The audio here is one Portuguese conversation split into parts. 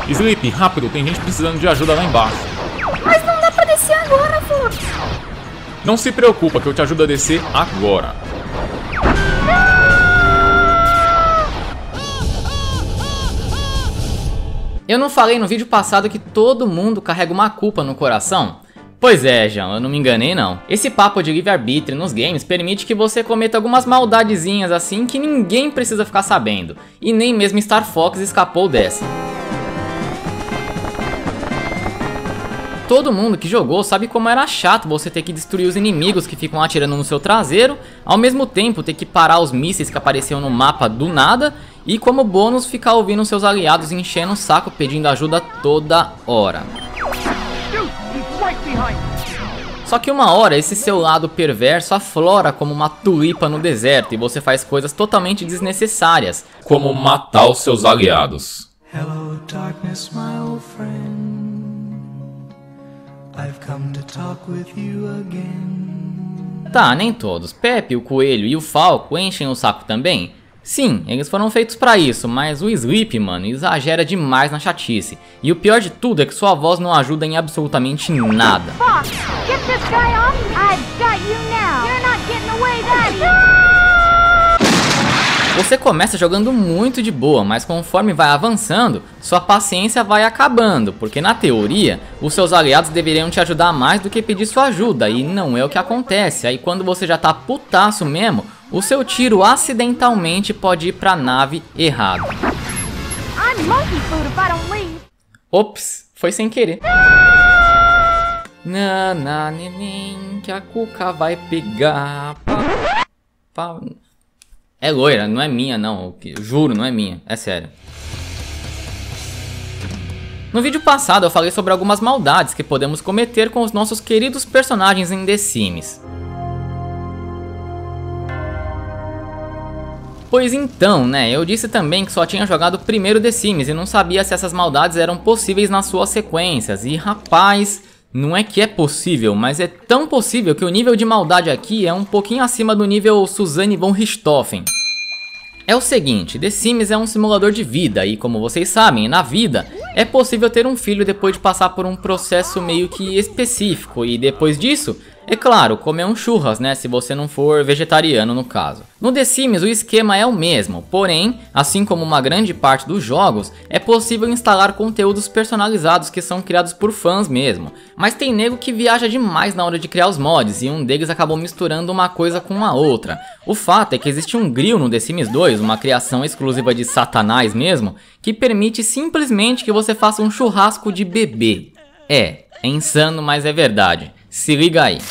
Sleep, rápido, tem gente precisando de ajuda lá embaixo. Mas não dá pra descer agora, Fox. Não se preocupa que eu te ajudo a descer agora. Eu não falei no vídeo passado que todo mundo carrega uma culpa no coração? Pois é, João, eu não me enganei não. Esse papo de livre-arbítrio nos games permite que você cometa algumas maldadezinhas assim que ninguém precisa ficar sabendo. E nem mesmo Star Fox escapou dessa. Todo mundo que jogou sabe como era chato você ter que destruir os inimigos que ficam atirando no seu traseiro, ao mesmo tempo ter que parar os mísseis que apareciam no mapa do nada, e como bônus ficar ouvindo seus aliados enchendo o saco pedindo ajuda toda hora. Só que uma hora esse seu lado perverso aflora como uma tulipa no deserto e você faz coisas totalmente desnecessárias, Como matar os seus aliados. Hello, darkness, my old friend. I've come to talk with you again. Tá, nem todos. Pepe, o coelho e o falco enchem o saco também? Sim, eles foram feitos pra isso, mas o Sleep, mano, exagera demais na chatice. E o pior de tudo é que sua voz não ajuda em absolutamente nada. Fox, get this guy off. I've got you now. You're not getting away that easy. Você começa jogando muito de boa, mas conforme vai avançando, sua paciência vai acabando, porque na teoria, os seus aliados deveriam te ajudar mais do que pedir sua ajuda, e não é o que acontece. Aí quando você já tá putaço mesmo, o seu tiro acidentalmente pode ir pra nave errado. I'm monkey food if I don't leave. Ops, foi sem querer. Nana, neném, que a cuca vai pegar. É loira, não é minha não, eu juro, não é minha, é sério. No vídeo passado eu falei sobre algumas maldades que podemos cometer com os nossos queridos personagens em The Sims. Pois então, né, eu disse também que só tinha jogado primeiro The Sims e não sabia se essas maldades eram possíveis nas suas sequências. E rapaz, não é que é possível, mas é tão possível que o nível de maldade aqui é um pouquinho acima do nível Suzanne von Richthofen. É o seguinte, The Sims é um simulador de vida e como vocês sabem, na vida é possível ter um filho depois de passar por um processo meio que específico e depois disso, é claro, comer um churras, né, se você não for vegetariano no caso. No The Sims o esquema é o mesmo, porém, assim como uma grande parte dos jogos, é possível instalar conteúdos personalizados que são criados por fãs mesmo. Mas tem nego que viaja demais na hora de criar os mods e um deles acabou misturando uma coisa com a outra. O fato é que existe um grill no The Sims 2, uma criação exclusiva de Satanás mesmo, que permite simplesmente que você faça um churrasco de bebê. É insano, mas é verdade. Se liga aí.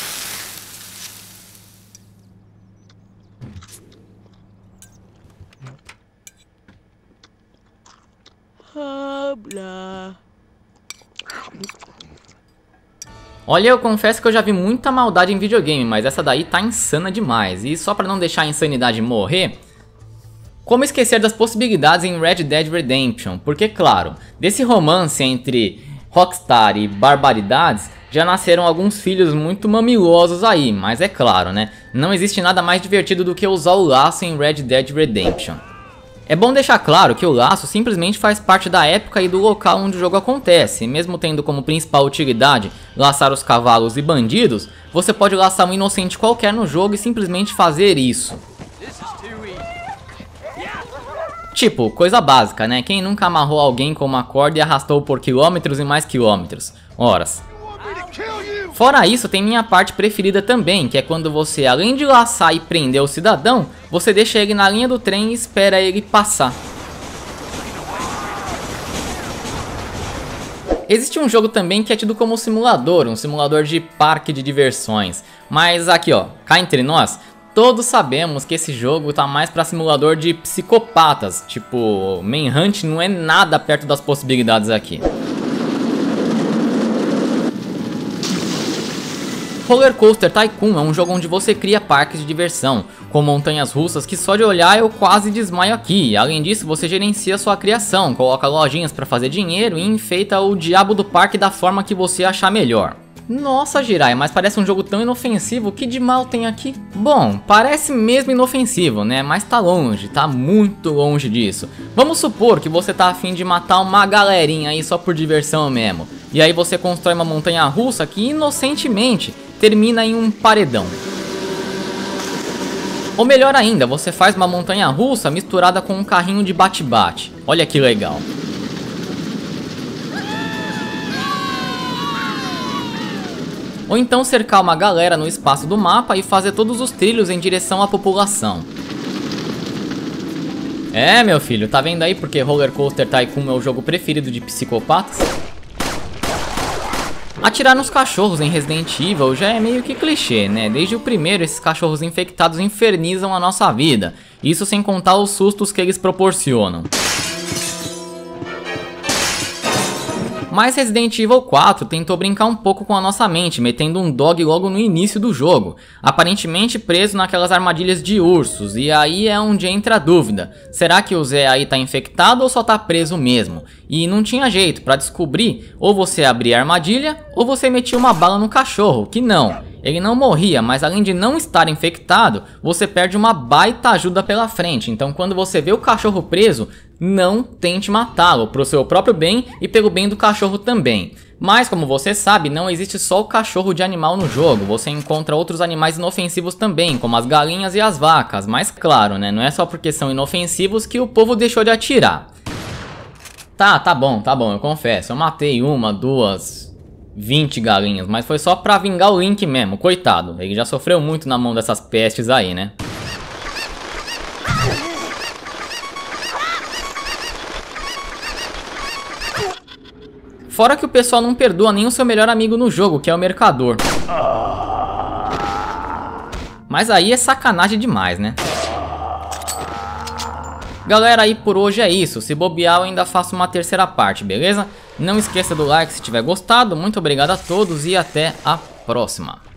Olha, eu confesso que eu já vi muita maldade em videogame, mas essa daí tá insana demais. E só pra não deixar a insanidade morrer, como esquecer das possibilidades em Red Dead Redemption? Porque claro, desse romance entre Rockstar e barbaridades, já nasceram alguns filhos muito mamilosos aí, mas é claro, né? Não existe nada mais divertido do que usar o laço em Red Dead Redemption. É bom deixar claro que o laço simplesmente faz parte da época e do local onde o jogo acontece. Mesmo tendo como principal utilidade laçar os cavalos e bandidos, você pode laçar um inocente qualquer no jogo e simplesmente fazer isso. Tipo, coisa básica, né? Quem nunca amarrou alguém com uma corda e arrastou por quilômetros e mais quilômetros? Horas. Fora isso, tem minha parte preferida também, que é quando você, além de laçar e prender o cidadão, você deixa ele na linha do trem e espera ele passar. Existe um jogo também que é tido como simulador, um simulador de parque de diversões. Mas aqui ó, cá entre nós, todos sabemos que esse jogo tá mais pra simulador de psicopatas. Tipo, Manhunt não é nada perto das possibilidades aqui. Roller Coaster Tycoon é um jogo onde você cria parques de diversão, com montanhas russas que só de olhar eu quase desmaio aqui. Além disso, você gerencia sua criação, coloca lojinhas para fazer dinheiro e enfeita o diabo do parque da forma que você achar melhor. Nossa, Jiraiya, mas parece um jogo tão inofensivo, o que de mal tem aqui? Bom, parece mesmo inofensivo, né? Mas tá longe, tá muito longe disso. Vamos supor que você tá a fim de matar uma galerinha aí só por diversão mesmo. E aí você constrói uma montanha russa que inocentemente termina em um paredão. Ou melhor ainda, você faz uma montanha russa misturada com um carrinho de bate-bate. Olha que legal. Ou então cercar uma galera no espaço do mapa e fazer todos os trilhos em direção à população. É, meu filho, tá vendo aí porque Roller Coaster Tycoon é o jogo preferido de psicopatas? Atirar nos cachorros em Resident Evil já é meio que clichê, né? Desde o primeiro, esses cachorros infectados infernizam a nossa vida. Isso sem contar os sustos que eles proporcionam. Mas Resident Evil 4 tentou brincar um pouco com a nossa mente, metendo um dog logo no início do jogo, aparentemente preso naquelas armadilhas de ursos, e aí é onde entra a dúvida, será que o Zé aí tá infectado ou só tá preso mesmo? E não tinha jeito, pra descobrir, ou você abria a armadilha, ou você metia uma bala no cachorro, que não. Ele não morria, mas além de não estar infectado, você perde uma baita ajuda pela frente. Então quando você vê o cachorro preso, não tente matá-lo, pro seu próprio bem e pelo bem do cachorro também. Mas como você sabe, não existe só o cachorro de animal no jogo, você encontra outros animais inofensivos também, como as galinhas e as vacas. Mas claro, né, não é só porque são inofensivos que o povo deixou de atirar. Tá bom, eu confesso, eu matei 1, 2... 20 galinhas, mas foi só pra vingar o Link mesmo, coitado. Ele já sofreu muito na mão dessas pestes aí, né? Fora que o pessoal não perdoa nem o seu melhor amigo no jogo, que é o Mercador. Mas aí é sacanagem demais, né? Galera, aí por hoje é isso. Se bobear eu ainda faço uma terceira parte, beleza? Não esqueça do like se tiver gostado. Muito obrigado a todos e até a próxima.